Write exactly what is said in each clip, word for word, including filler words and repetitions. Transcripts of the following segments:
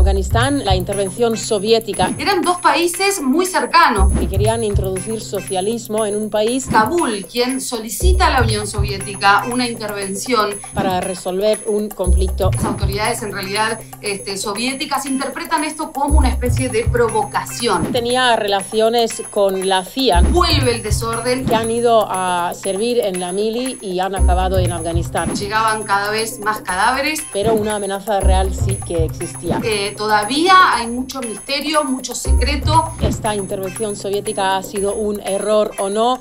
Afganistán, la intervención soviética. Eran dos países muy cercanos. Que querían introducir socialismo en un país. Kabul, quien solicita a la Unión Soviética una intervención para resolver un conflicto. Las autoridades en realidad este, soviéticas interpretan esto como una especie de provocación. Tenía relaciones con la C I A. Vuelve el desorden. Que han ido a servir en la mili y han acabado en Afganistán. Llegaban cada vez más cadáveres. Pero una amenaza real sí que existía. Eh, todavía hay mucho misterio, mucho secreto. ¿Esta intervención soviética ha sido un error o no?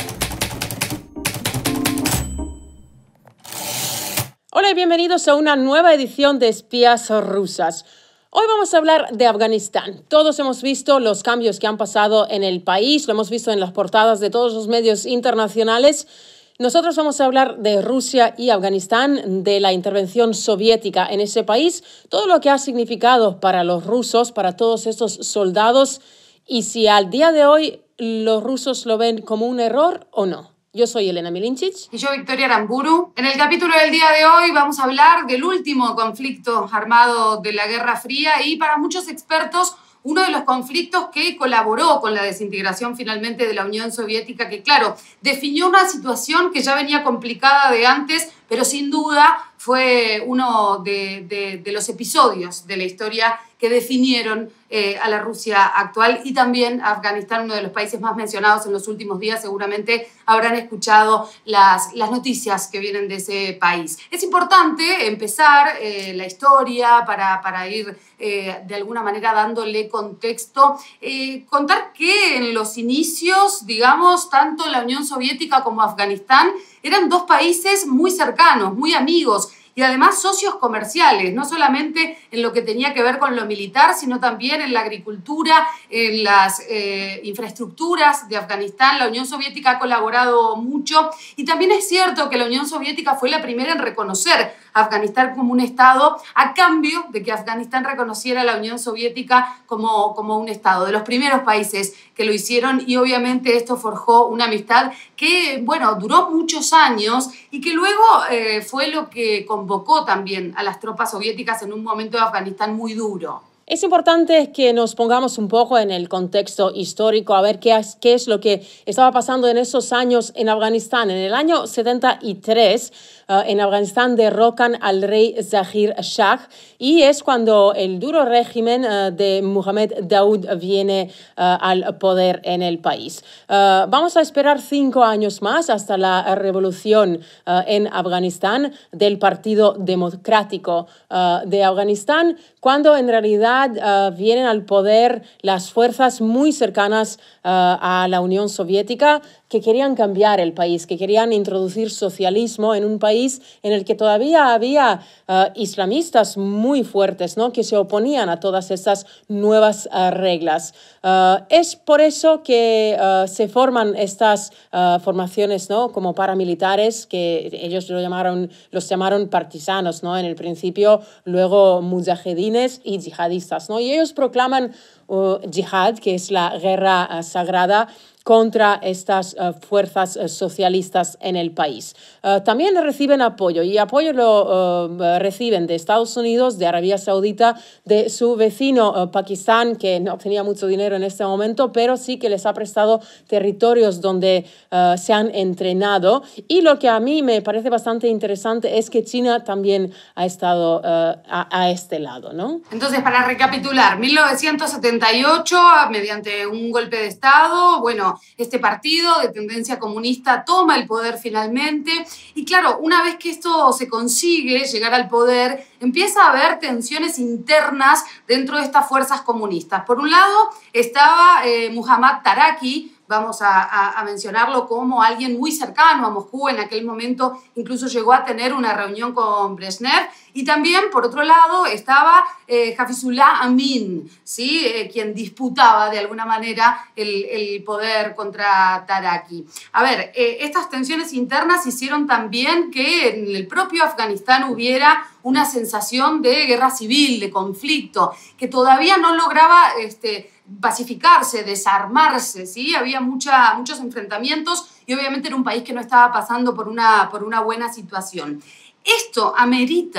Hola y bienvenidos a una nueva edición de Espías Rusas. Hoy vamos a hablar de Afganistán. Todos hemos visto los cambios que han pasado en el país, lo hemos visto en las portadas de todos los medios internacionales. Nosotros vamos a hablar de Rusia y Afganistán, de la intervención soviética en ese país, todo lo que ha significado para los rusos, para todos estos soldados, y si al día de hoy los rusos lo ven como un error o no. Yo soy Elena Milincic. Y yo, Victoria Aramburu. En el capítulo del día de hoy vamos a hablar del último conflicto armado de la Guerra Fría y para muchos expertos uno de los conflictos que colaboró con la desintegración finalmente de la Unión Soviética, que claro, definió una situación que ya venía complicada de antes, pero sin duda fue uno de, de, de los episodios de la historia que definieron eh, a la Rusia actual y también a Afganistán, uno de los países más mencionados en los últimos días. Seguramente habrán escuchado las, las noticias que vienen de ese país. Es importante empezar eh, la historia para, para ir eh, de alguna manera dándole contexto. Eh, contar que en los inicios, digamos, tanto la Unión Soviética como Afganistán eran dos países muy cercanos, muy amigos, y además socios comerciales, no solamente en lo que tenía que ver con lo militar, sino también en la agricultura, en las eh, infraestructuras de Afganistán. La Unión Soviética ha colaborado mucho y también es cierto que la Unión Soviética fue la primera en reconocer a Afganistán como un Estado a cambio de que Afganistán reconociera a la Unión Soviética como, como un Estado, de los primeros países que lo hicieron, y obviamente esto forjó una amistad que, bueno, duró muchos años y que luego eh, fue lo que convocó también a las tropas soviéticas en un momento de Afganistán muy duro. Es importante que nos pongamos un poco en el contexto histórico, a ver qué es, qué es lo que estaba pasando en esos años en Afganistán. En el año setenta y tres, uh, en Afganistán derrocan al rey Zahir Shah y es cuando el duro régimen uh, de Mohammed Daoud viene uh, al poder en el país. Uh, vamos a esperar cinco años más hasta la revolución uh, en Afganistán del Partido Democrático uh, de Afganistán, cuando en realidad Uh, vienen al poder las fuerzas muy cercanas uh, a la Unión Soviética que querían cambiar el país, que querían introducir socialismo en un país en el que todavía había uh, islamistas muy fuertes, ¿no?, que se oponían a todas estas nuevas uh, reglas. Uh, es por eso que uh, se forman estas uh, formaciones, ¿no?, como paramilitares, que ellos lo llamaron, los llamaron partisanos, ¿no?, en el principio, luego mujahedines y yihadistas, ¿no? Y ellos proclaman uh, yihad, que es la guerra uh, sagrada, contra estas uh, fuerzas uh, socialistas en el país. Uh, también reciben apoyo, y apoyo lo uh, reciben de Estados Unidos, de Arabia Saudita, de su vecino uh, Pakistán, que no tenía mucho dinero en este momento, pero sí que les ha prestado territorios donde uh, se han entrenado. Y lo que a mí me parece bastante interesante es que China también ha estado uh, a, a este lado, ¿no? Entonces, para recapitular, mil novecientos setenta y ocho, mediante un golpe de Estado, bueno, este partido de tendencia comunista toma el poder finalmente y claro, una vez que esto se consigue, llegar al poder, empieza a haber tensiones internas dentro de estas fuerzas comunistas. Por un lado estaba eh, Muhammad Taraki, vamos a, a, a mencionarlo como alguien muy cercano a Moscú. En aquel momento incluso llegó a tener una reunión con Brezhnev. Y también, por otro lado, estaba eh, Hafizullah Amin, ¿sí? eh, quien disputaba de alguna manera el, el poder contra Taraki. A ver, eh, estas tensiones internas hicieron también que en el propio Afganistán hubiera una sensación de guerra civil, de conflicto, que todavía no lograba este, pacificarse, desarmarse, ¿sí? Había mucha, muchos enfrentamientos y obviamente era un país que no estaba pasando por una, por una buena situación. Esto amerita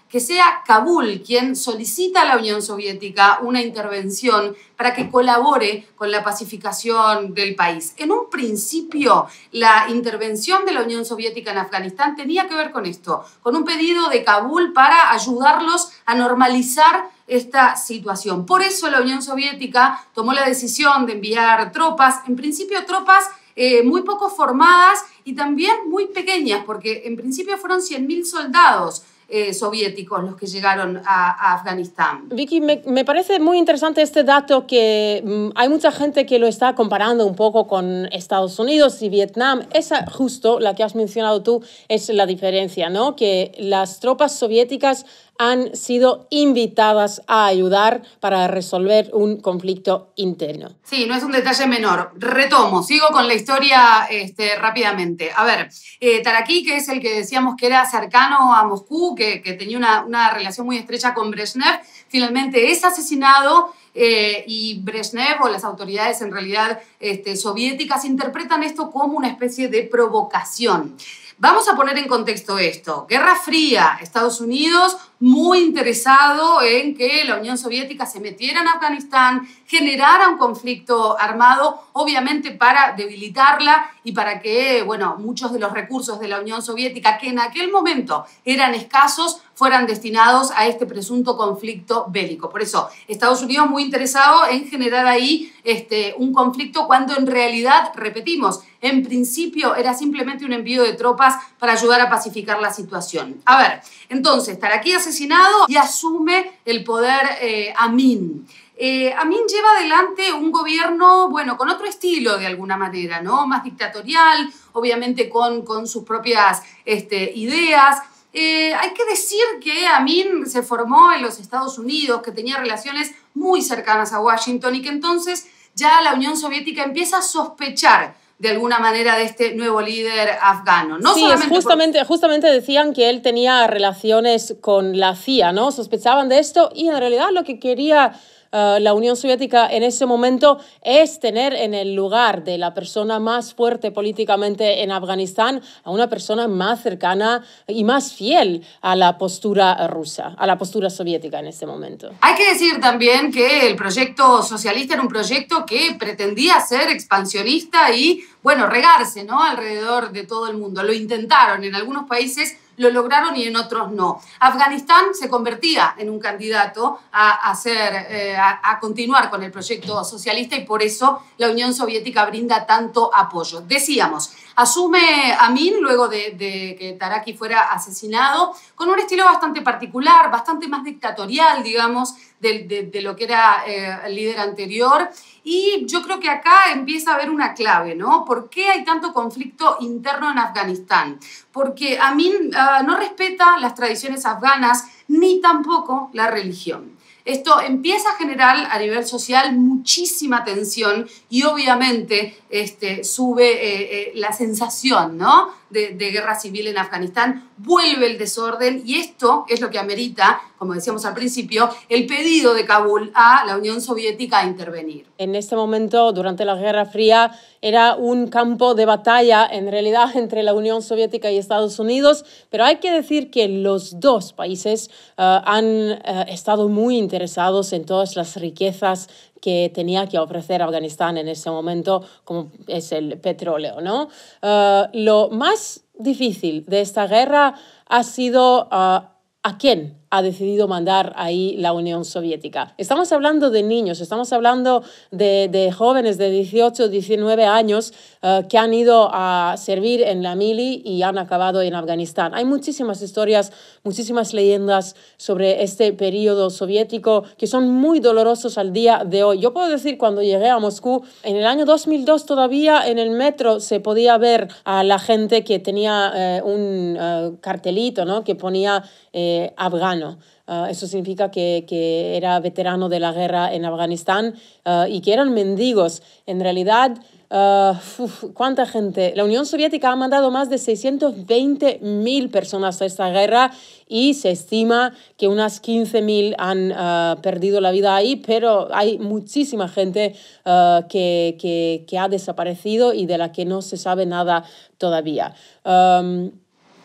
que sea Kabul quien solicita a la Unión Soviética una intervención para que colabore con la pacificación del país. En un principio, la intervención de la Unión Soviética en Afganistán tenía que ver con esto, con un pedido de Kabul para ayudarlos a normalizar esta situación. Por eso la Unión Soviética tomó la decisión de enviar tropas, en principio tropas eh, muy poco formadas y también muy pequeñas, porque en principio fueron cien mil soldados Eh, soviéticos los que llegaron a, a Afganistán. Vicky, me, me parece muy interesante este dato que mm, hay mucha gente que lo está comparando un poco con Estados Unidos y Vietnam. Esa justo, la que has mencionado tú, es la diferencia, ¿no? Que las tropas soviéticas han sido invitadas a ayudar para resolver un conflicto interno. Sí, no es un detalle menor. Retomo, sigo con la historia este, rápidamente. A ver, eh, Taraki, que es el que decíamos que era cercano a Moscú, que, que tenía una, una relación muy estrecha con Brezhnev, finalmente es asesinado eh, y Brezhnev o las autoridades en realidad este, soviéticas interpretan esto como una especie de provocación. Vamos a poner en contexto esto. Guerra Fría, Estados Unidos muy interesado en que la Unión Soviética se metiera en Afganistán, generara un conflicto armado, obviamente para debilitarla y para que, bueno, muchos de los recursos de la Unión Soviética, que en aquel momento eran escasos, fueran destinados a este presunto conflicto bélico. Por eso, Estados Unidos muy interesado en generar ahí este, un conflicto cuando en realidad, repetimos, en principio era simplemente un envío de tropas para ayudar a pacificar la situación. A ver, entonces, Taraki asesinado y asume el poder eh, Amin. Eh, Amin lleva adelante un gobierno, bueno, con otro estilo de alguna manera, ¿no? Más dictatorial, obviamente con, con sus propias este, ideas. Eh, hay que decir que Amin se formó en los Estados Unidos, que tenía relaciones muy cercanas a Washington y que entonces ya la Unión Soviética empieza a sospechar de alguna manera de este nuevo líder afgano. No sí, solamente es justamente, por... justamente decían que él tenía relaciones con la C I A, ¿no? Sospechaban de esto y en realidad lo que quería Uh, la Unión Soviética en ese momento es tener en el lugar de la persona más fuerte políticamente en Afganistán a una persona más cercana y más fiel a la postura rusa, a la postura soviética en ese momento. Hay que decir también que el proyecto socialista era un proyecto que pretendía ser expansionista y, bueno, regarse, ¿no?, alrededor de todo el mundo. Lo intentaron en algunos países, lo lograron y en otros no. Afganistán se convertía en un candidato a, hacer, eh, a, a continuar con el proyecto socialista y por eso la Unión Soviética brinda tanto apoyo. Decíamos, asume Amin luego de, de que Taraki fuera asesinado con un estilo bastante particular, bastante más dictatorial, digamos, de, de, de lo que era eh, el líder anterior. Y yo creo que acá empieza a haber una clave, ¿no? ¿Por qué hay tanto conflicto interno en Afganistán? Porque Amin uh, no respeta las tradiciones afganas ni tampoco la religión. Esto empieza a generar a nivel social muchísima tensión y obviamente este, sube eh, eh, la sensación, ¿no?, de, de guerra civil en Afganistán, vuelve el desorden y esto es lo que amerita, como decíamos al principio, el pedido de Kabul a la Unión Soviética a intervenir. En este momento, durante la Guerra Fría, era un campo de batalla en realidad entre la Unión Soviética y Estados Unidos, pero hay que decir que los dos países uh, han uh, estado muy interesados en todas las riquezas que tenía que ofrecer Afganistán en ese momento, como es el petróleo, ¿no? Uh, lo más difícil de esta guerra ha sido uh, a quién ha decidido mandar ahí la Unión Soviética. Estamos hablando de niños, estamos hablando de, de jóvenes de dieciocho, diecinueve años uh, que han ido a servir en la mili y han acabado en Afganistán. Hay muchísimas historias, muchísimas leyendas sobre este periodo soviético que son muy dolorosos al día de hoy. Yo puedo decir, cuando llegué a Moscú, en el año dos mil dos todavía en el metro se podía ver a la gente que tenía eh, un uh, cartelito, ¿no?, que ponía eh, afgano. Uh, eso significa que, que era veterano de la guerra en Afganistán uh, y que eran mendigos. En realidad, uh, uf, ¿cuánta gente? La Unión Soviética ha mandado más de seiscientos veinte mil personas a esta guerra y se estima que unas quince mil han uh, perdido la vida ahí, pero hay muchísima gente uh, que, que, que ha desaparecido y de la que no se sabe nada todavía. Um,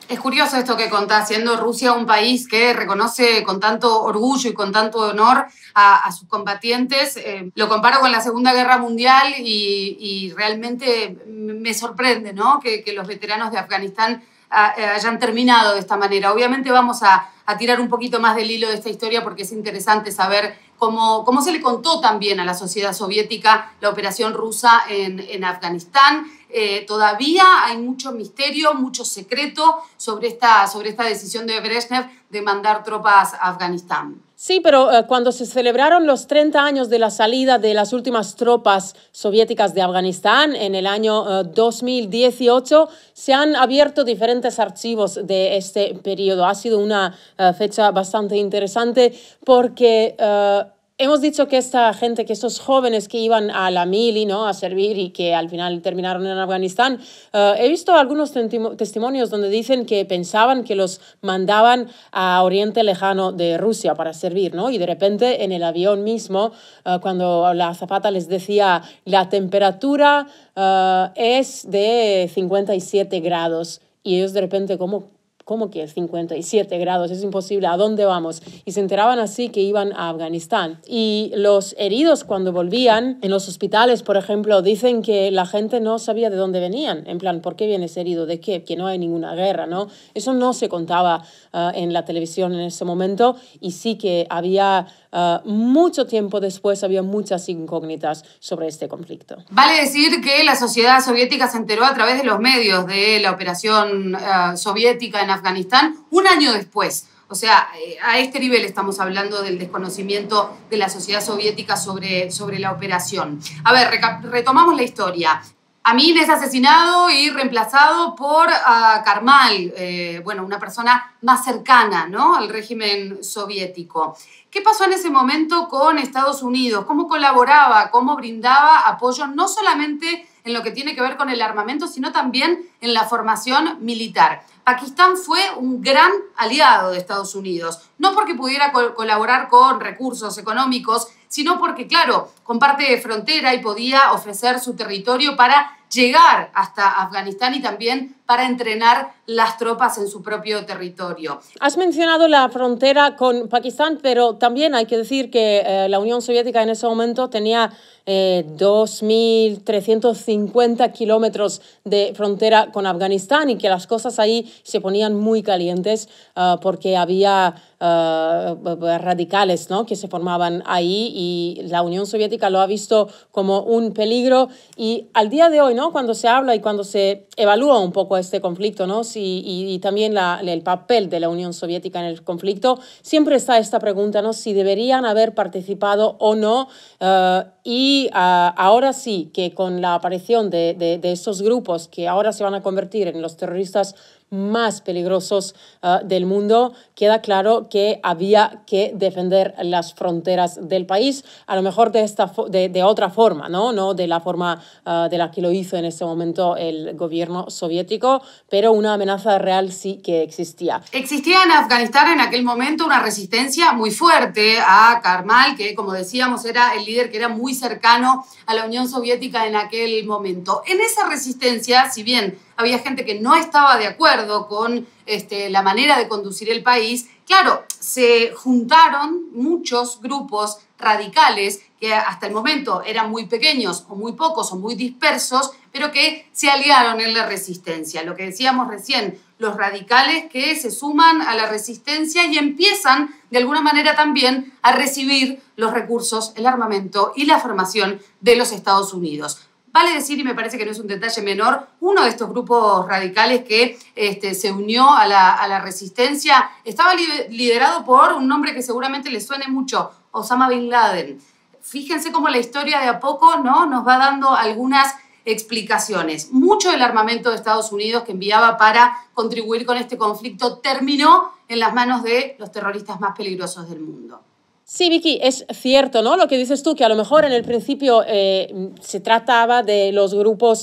Es curioso esto que contás, siendo Rusia un país que reconoce con tanto orgullo y con tanto honor a, a sus combatientes. Eh, lo comparo con la Segunda Guerra Mundial y, y realmente me sorprende, ¿no?, que, que los veteranos de Afganistán a, hayan terminado de esta manera. Obviamente vamos a, a tirar un poquito más del hilo de esta historia porque es interesante saber cómo, cómo se le contó también a la sociedad soviética la operación rusa en, en Afganistán. Eh, todavía hay mucho misterio, mucho secreto sobre esta, sobre esta decisión de Brezhnev de mandar tropas a Afganistán. Sí, pero uh, cuando se celebraron los treinta años de la salida de las últimas tropas soviéticas de Afganistán en el año uh, dos mil dieciocho, se han abierto diferentes archivos de este periodo. Ha sido una uh, fecha bastante interesante porque Uh, hemos dicho que esta gente, que estos jóvenes que iban a la mili, ¿no?, a servir y que al final terminaron en Afganistán, uh, he visto algunos testimonios donde dicen que pensaban que los mandaban a Oriente Lejano de Rusia para servir, ¿no? Y de repente en el avión mismo, uh, cuando la azafata les decía la temperatura uh, es de cincuenta y siete grados, y ellos de repente, ¿cómo? ¿Cómo que cincuenta y siete grados? Es imposible, ¿a dónde vamos? Y se enteraban así que iban a Afganistán. Y los heridos cuando volvían en los hospitales, por ejemplo, dicen que la gente no sabía de dónde venían. En plan, ¿por qué vienes herido? ¿De qué? Que no hay ninguna guerra, ¿no? Eso no se contaba uh, en la televisión en ese momento, y sí que había uh, mucho tiempo después, había muchas incógnitas sobre este conflicto. Vale decir que la sociedad soviética se enteró a través de los medios de la operación uh, soviética en Afganistán un año después. O sea, a este nivel estamos hablando del desconocimiento de la sociedad soviética sobre, sobre la operación. A ver, retomamos la historia. Amin es asesinado y reemplazado por uh, Karmal, eh, bueno, una persona más cercana, ¿no?, al régimen soviético. ¿Qué pasó en ese momento con Estados Unidos? ¿Cómo colaboraba? ¿Cómo brindaba apoyo no solamente en lo que tiene que ver con el armamento, sino también en la formación militar? Pakistán fue un gran aliado de Estados Unidos, no porque pudiera co- colaborar con recursos económicos, sino porque, claro, comparte frontera y podía ofrecer su territorio para llegar hasta Afganistán y también para entrenar las tropas en su propio territorio. Has mencionado la frontera con Pakistán, pero también hay que decir que eh, la Unión Soviética en ese momento tenía eh, dos mil trescientos cincuenta kilómetros de frontera con Afganistán, y que las cosas ahí se ponían muy calientes uh, porque había uh, radicales, ¿no?, que se formaban ahí, y la Unión Soviética lo ha visto como un peligro. Y al día de hoy, ¿no?, cuando se habla y cuando se evalúa un poco este conflicto, ¿no?, si, y, y también la, el papel de la Unión Soviética en el conflicto, siempre está esta pregunta, ¿no?, si deberían haber participado o no. Uh, y uh, ahora sí, que con la aparición de, de, de estos grupos que ahora se van a convertir en los terroristas más peligrosos uh, del mundo, queda claro que había que defender las fronteras del país, a lo mejor de, esta, de, de otra forma, ¿no? No de la forma uh, de la que lo hizo en ese momento el gobierno soviético, pero una amenaza real sí que existía. Existía en Afganistán en aquel momento una resistencia muy fuerte a Karmal, que, como decíamos, era el líder que era muy cercano a la Unión Soviética en aquel momento. En esa resistencia, si bien había gente que no estaba de acuerdo con este, la manera de conducir el país, claro, se juntaron muchos grupos radicales que hasta el momento eran muy pequeños o muy pocos o muy dispersos, pero que se aliaron en la resistencia. Lo que decíamos recién, los radicales que se suman a la resistencia y empiezan de alguna manera también a recibir los recursos, el armamento y la formación de los Estados Unidos. Vale decir, y me parece que no es un detalle menor, uno de estos grupos radicales que este, se unió a la, a la resistencia estaba liderado por un nombre que seguramente les suene mucho, Osama Bin Laden. Fíjense cómo la historia de a poco, ¿no?, nos va dando algunas explicaciones. Mucho del armamento de Estados Unidos que enviaba para contribuir con este conflicto terminó en las manos de los terroristas más peligrosos del mundo. Sí, Vicky, es cierto, ¿no?, lo que dices tú, que a lo mejor en el principio eh, se trataba de los grupos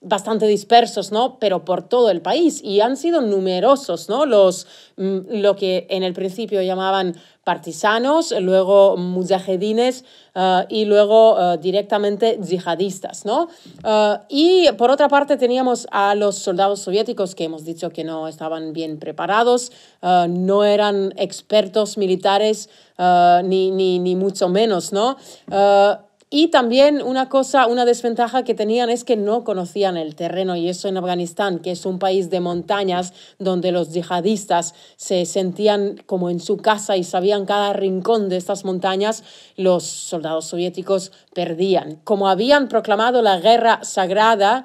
bastante dispersos, ¿no? Pero por todo el país, y han sido numerosos, ¿no? Los, lo que en el principio llamaban partisanos, luego mujahedines uh, y luego uh, directamente yihadistas, ¿no? Uh, y por otra parte teníamos a los soldados soviéticos que hemos dicho que no estaban bien preparados, uh, no eran expertos militares uh, ni, ni, ni mucho menos, ¿no? Uh, Y también una cosa, una desventaja que tenían es que no conocían el terreno, y eso en Afganistán, que es un país de montañas donde los yihadistas se sentían como en su casa y sabían cada rincón de estas montañas, los soldados soviéticos perdían. Como habían proclamado la guerra sagrada,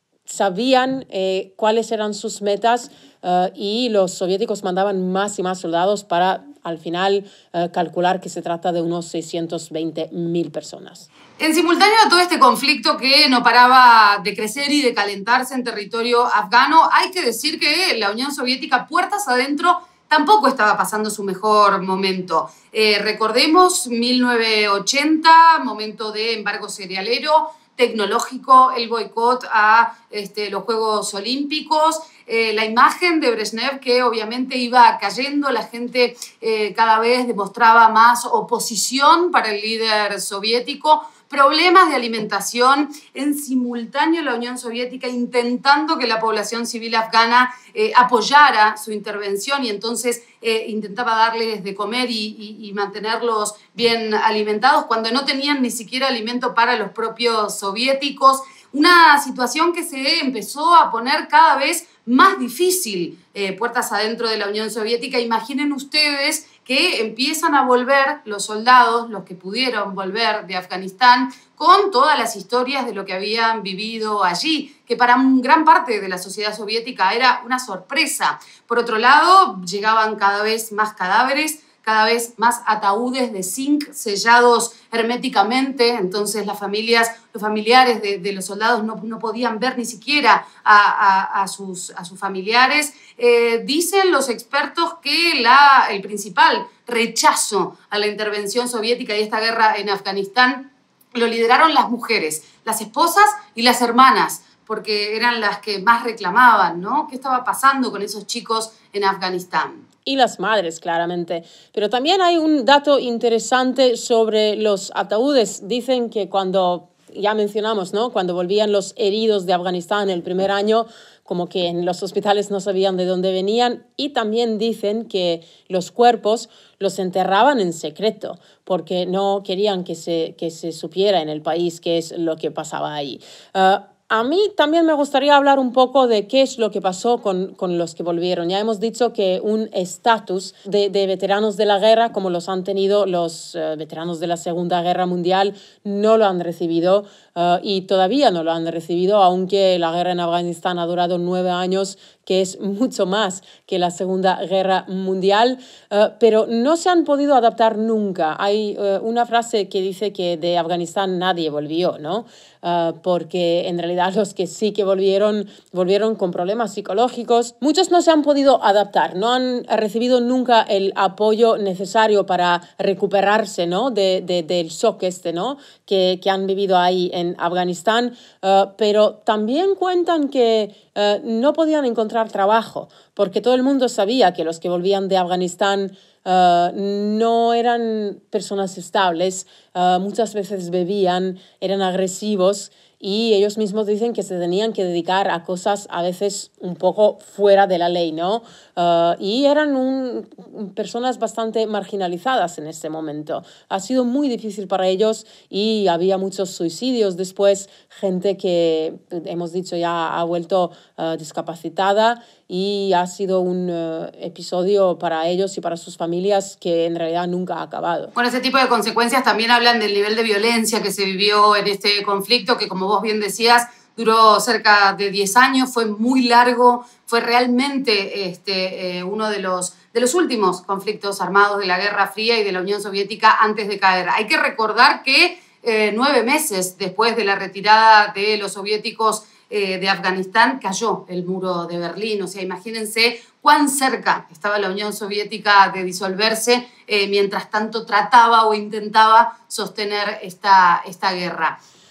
sabían eh, cuáles eran sus metas uh, y los soviéticos mandaban más y más soldados para al final uh, calcular que se trata de unos seiscientos veinte mil personas. En simultáneo a todo este conflicto que no paraba de crecer y de calentarse en territorio afgano, hay que decir que la Unión Soviética, puertas adentro, tampoco estaba pasando su mejor momento. Eh, recordemos mil novecientos ochenta, momento de embargo cerealero, tecnológico, el boicot a este, los Juegos Olímpicos, eh, la imagen de Brezhnev que obviamente iba cayendo, la gente eh, cada vez demostraba más oposición para el líder soviético, problemas de alimentación, en simultáneo la Unión Soviética intentando que la población civil afgana eh, apoyara su intervención y entonces eh, intentaba darles de comer y, y, y mantenerlos bien alimentados cuando no tenían ni siquiera alimento para los propios soviéticos. Una situación que se empezó a poner cada vez más difícil, eh, puertas adentro de la Unión Soviética. Imaginen ustedes que empiezan a volver los soldados, los que pudieron volver de Afganistán, con todas las historias de lo que habían vivido allí, que para gran parte de la sociedad soviética era una sorpresa. Por otro lado, llegaban cada vez más cadáveres, cada vez más ataúdes de zinc sellados herméticamente, entonces las familias, los familiares de, de los soldados no, no podían ver ni siquiera a, a, a, sus, a sus familiares. Eh, dicen los expertos que la, el principal rechazo a la intervención soviética y esta guerra en Afganistán lo lideraron las mujeres, las esposas y las hermanas, porque eran las que más reclamaban, ¿no? ¿Qué estaba pasando con esos chicos en Afganistán? Y las madres, claramente. Pero también hay un dato interesante sobre los ataúdes. Dicen que cuando, ya mencionamos, ¿no? Cuando volvían los heridos de Afganistán el primer año, como que en los hospitales no sabían de dónde venían, y también dicen que los cuerpos los enterraban en secreto porque no querían que se, que se supiera en el país qué es lo que pasaba ahí. Uh, A mí también me gustaría hablar un poco de qué es lo que pasó con, con los que volvieron. Ya hemos dicho que un estatus de, de veteranos de la guerra, como los han tenido los uh, veteranos de la Segunda Guerra Mundial, no lo han recibido uh, y todavía no lo han recibido, aunque la guerra en Afganistán ha durado nueve años, que es mucho más que la Segunda Guerra Mundial, uh, pero no se han podido adaptar nunca. Hay uh, una frase que dice que de Afganistán nadie volvió, ¿no? Uh, porque en realidad los que sí que volvieron, volvieron con problemas psicológicos. Muchos no se han podido adaptar, no han recibido nunca el apoyo necesario para recuperarse, ¿no? de, de, del shock este, ¿no? que, que han vivido ahí en Afganistán, uh, pero también cuentan que uh, no podían encontrar trabajo, porque todo el mundo sabía que los que volvían de Afganistán Uh, no eran personas estables, uh, muchas veces bebían, eran agresivos y ellos mismos dicen que se tenían que dedicar a cosas a veces un poco fuera de la ley, ¿no? Uh, y eran un, personas bastante marginalizadas en ese momento. Ha sido muy difícil para ellos y había muchos suicidios después, gente que hemos dicho ya ha vuelto uh, discapacitada, y ha sido un uh, episodio para ellos y para sus familias que en realidad nunca ha acabado. Bueno, ese tipo de consecuencias también hablan del nivel de violencia que se vivió en este conflicto, que como vos bien decías, duró cerca de diez años, fue muy largo, fue realmente este, eh, uno de los, de los últimos conflictos armados de la Guerra Fría y de la Unión Soviética antes de caer. Hay que recordar que eh, nueve meses después de la retirada de los soviéticos de Afganistán cayó el muro de Berlín. O sea, imagínense cuán cerca estaba la Unión Soviética de disolverse eh, mientras tanto trataba o intentaba sostener esta, esta guerra.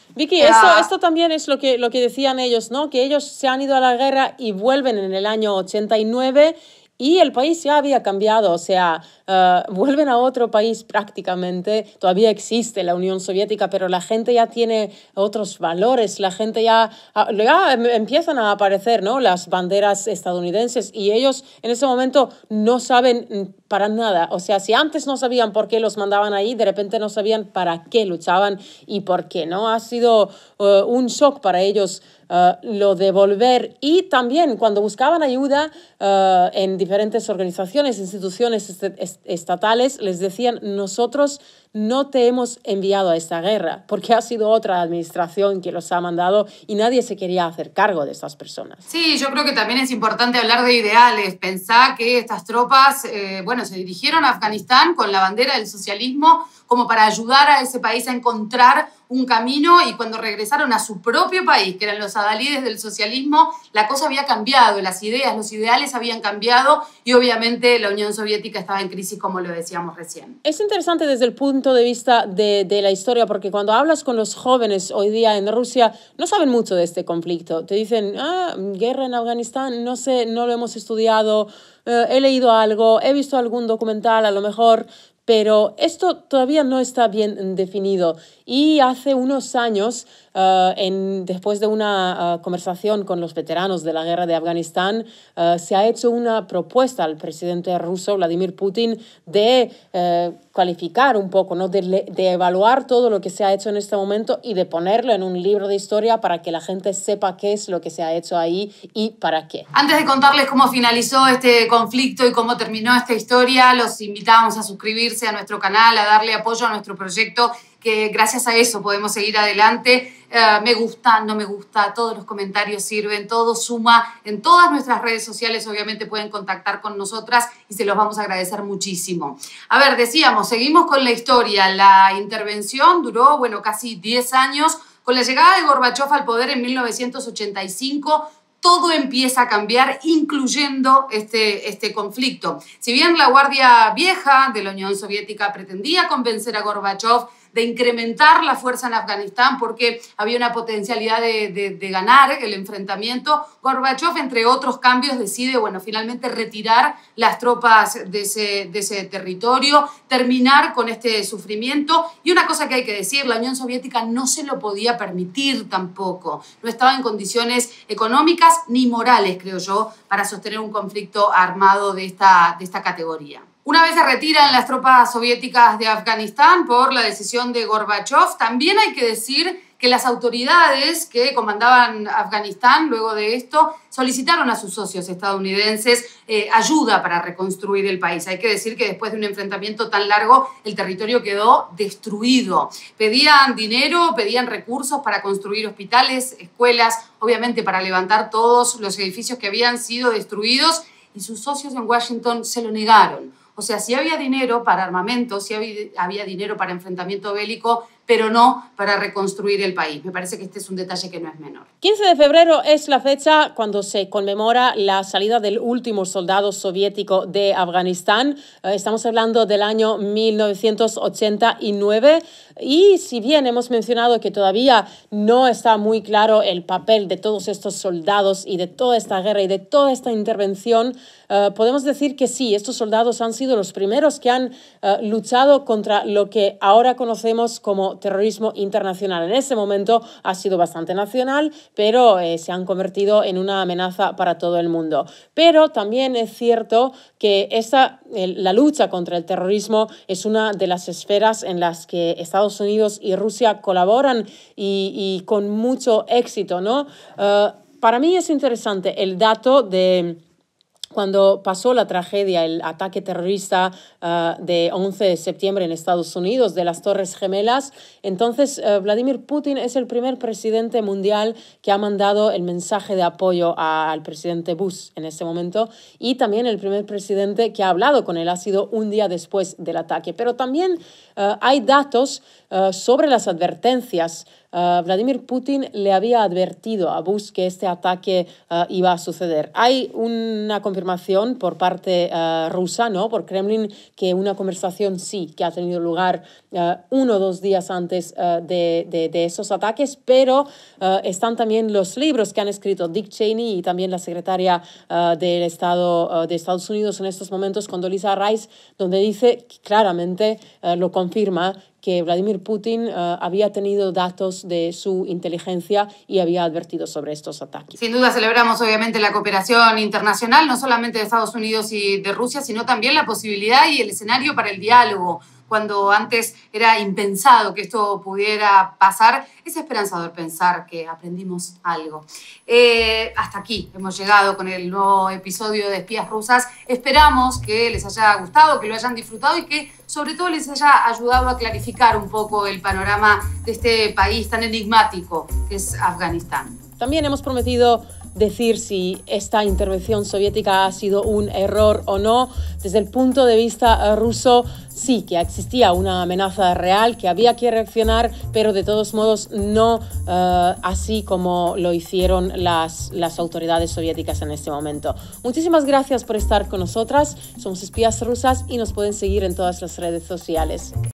Vicky, esto, esto también es lo que, lo que decían ellos, ¿no? Que ellos se han ido a la guerra y vuelven en el año ochenta y nueve y el país ya había cambiado, o sea, uh, vuelven a otro país prácticamente. Todavía existe la Unión Soviética, pero la gente ya tiene otros valores, la gente ya, ya empiezan a aparecer, ¿no? Las banderas estadounidenses y ellos en ese momento no saben para nada. O sea, si antes no sabían por qué los mandaban ahí, de repente no sabían para qué luchaban y por qué, ¿no? Ha sido uh, un shock para ellos uh, lo de volver. Y también cuando buscaban ayuda uh, en diferentes organizaciones, instituciones est est estatales, les decían, nosotros no te hemos enviado a esta guerra, porque ha sido otra administración que los ha mandado y nadie se quería hacer cargo de estas personas. Sí, yo creo que también es importante hablar de ideales. Pensá que estas tropas, eh, bueno, se dirigieron a Afganistán con la bandera del socialismo como para ayudar a ese país a encontrar un camino, y cuando regresaron a su propio país, que eran los adalides del socialismo, la cosa había cambiado, las ideas, los ideales habían cambiado y obviamente la Unión Soviética estaba en crisis, como lo decíamos recién. Es interesante desde el punto de vista de, de la historia, porque cuando hablas con los jóvenes hoy día en Rusia, no saben mucho de este conflicto. Te dicen, ah, guerra en Afganistán, no sé, no lo hemos estudiado, eh, he leído algo, he visto algún documental a lo mejor, pero esto todavía no está bien definido. Y hace unos años, uh, en, después de una uh, conversación con los veteranos de la guerra de Afganistán, uh, se ha hecho una propuesta al presidente ruso, Vladimir Putin, de uh, cualificar un poco, ¿no? de, de evaluar todo lo que se ha hecho en este momento y de ponerlo en un libro de historia para que la gente sepa qué es lo que se ha hecho ahí y para qué. Antes de contarles cómo finalizó este conflicto y cómo terminó esta historia, los invitamos a suscribirse a nuestro canal, a darle apoyo a nuestro proyecto, que gracias a eso podemos seguir adelante. Uh, me gusta, no me gusta, todos los comentarios sirven, todo suma. En todas nuestras redes sociales obviamente pueden contactar con nosotras y se los vamos a agradecer muchísimo. A ver, decíamos, seguimos con la historia. La intervención duró, bueno, casi diez años. Con la llegada de Gorbachov al poder en mil novecientos ochenta y cinco, todo empieza a cambiar, incluyendo este, este conflicto. Si bien la Guardia Vieja de la Unión Soviética pretendía convencer a Gorbachov de incrementar la fuerza en Afganistán porque había una potencialidad de, de, de ganar el enfrentamiento, Gorbachov, entre otros cambios, decide, bueno, finalmente retirar las tropas de ese, de ese territorio, terminar con este sufrimiento. Y una cosa que hay que decir, la Unión Soviética no se lo podía permitir tampoco. No estaba en condiciones económicas ni morales, creo yo, para sostener un conflicto armado de esta, de esta categoría. Una vez se retiran las tropas soviéticas de Afganistán por la decisión de Gorbachov, también hay que decir que las autoridades que comandaban Afganistán luego de esto solicitaron a sus socios estadounidenses eh, ayuda para reconstruir el país. Hay que decir que después de un enfrentamiento tan largo, el territorio quedó destruido. Pedían dinero, pedían recursos para construir hospitales, escuelas, obviamente para levantar todos los edificios que habían sido destruidos, y sus socios en Washington se lo negaron. O sea, sí había dinero para armamento, sí había, había dinero para enfrentamiento bélico, pero no para reconstruir el país. Me parece que este es un detalle que no es menor. quince de febrero es la fecha cuando se conmemora la salida del último soldado soviético de Afganistán. Estamos hablando del año mil novecientos ochenta y nueve. Y si bien hemos mencionado que todavía no está muy claro el papel de todos estos soldados y de toda esta guerra y de toda esta intervención, uh, podemos decir que sí, estos soldados han sido los primeros que han uh, luchado contra lo que ahora conocemos como terrorismo internacional. En ese momento ha sido bastante nacional, pero eh, se han convertido en una amenaza para todo el mundo. Pero también es cierto que esa, eh, la lucha contra el terrorismo es una de las esferas en las que Estados Unidos y Rusia colaboran y, y con mucho éxito, ¿no? Uh, para mí es interesante el dato de cuando pasó la tragedia, el ataque terrorista uh, de once de septiembre en Estados Unidos, de las Torres Gemelas. Entonces, uh, Vladimir Putin es el primer presidente mundial que ha mandado el mensaje de apoyo a, al presidente Bush en ese momento, y también el primer presidente que ha hablado con él ha sido un día después del ataque. Pero también uh, hay datos uh, sobre las advertencias uh, Vladimir Putin le había advertido a Bush que este ataque uh, iba a suceder. Hay una confirmación por parte uh, rusa, ¿no?, por Kremlin, que una conversación sí que ha tenido lugar uh, uno o dos días antes uh, de, de, de esos ataques, pero uh, están también los libros que han escrito Dick Cheney y también la secretaria uh, del Estado uh, de Estados Unidos en estos momentos, Condoleezza Rice, donde dice claramente, uh, lo confirma, que Vladimir Putin uh, había tenido datos de su inteligencia y había advertido sobre estos ataques. Sin duda celebramos obviamente la cooperación internacional, no solamente de Estados Unidos y de Rusia, sino también la posibilidad y el escenario para el diálogo. Cuando antes era impensado que esto pudiera pasar, es esperanzador pensar que aprendimos algo. Eh, hasta aquí hemos llegado con el nuevo episodio de Espías Rusas. Esperamos que les haya gustado, que lo hayan disfrutado y que sobre todo les haya ayudado a clarificar un poco el panorama de este país tan enigmático que es Afganistán. También hemos prometido decir si esta intervención soviética ha sido un error o no. Desde el punto de vista ruso, sí que existía una amenaza real, que había que reaccionar, pero de todos modos no uh, así como lo hicieron las, las autoridades soviéticas en este momento. Muchísimas gracias por estar con nosotras. Somos Espías Rusas y nos pueden seguir en todas las redes sociales.